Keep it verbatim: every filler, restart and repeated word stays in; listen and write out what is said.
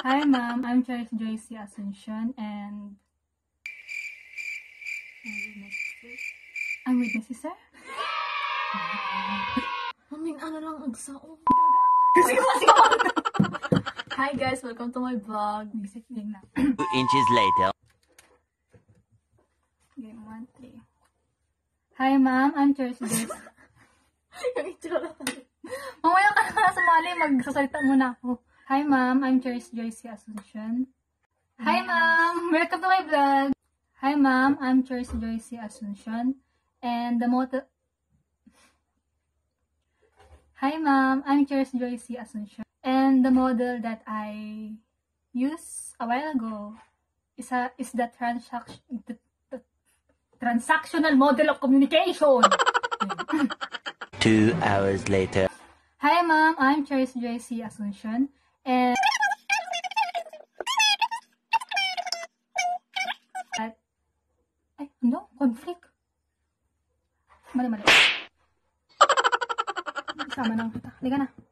Hi, Ma'am. I'm Cha Joyce Asuncion, and I'm with my sister. Maming ano lang ang sao. Kasi masyon! Hi guys, welcome to my vlog. Music din na. Two inches later. Game one, three. Hi, Ma'am. I'm Cha Joyce. Yung itsura tayo. Mamaya ka na sumali. Magsasalita muna ako. Hi, Ma'am. I'm Cha Joyce Asuncion. Hi, Ma'am. Welcome to my vlog. Hi, Ma'am. I'm Cha Joyce Asuncion. And the motto... Hi, Ma'am. I'm Cha Joyce Asuncion. And the model that I used a while ago is, a, is the, transaction, the, the transactional model of communication. Two hours later. Hi, Ma'am. I'm Cha Joyce Asuncion. And... At... Ay, ano? Conflict? Mali, mali. Sama lang kita. Halika na.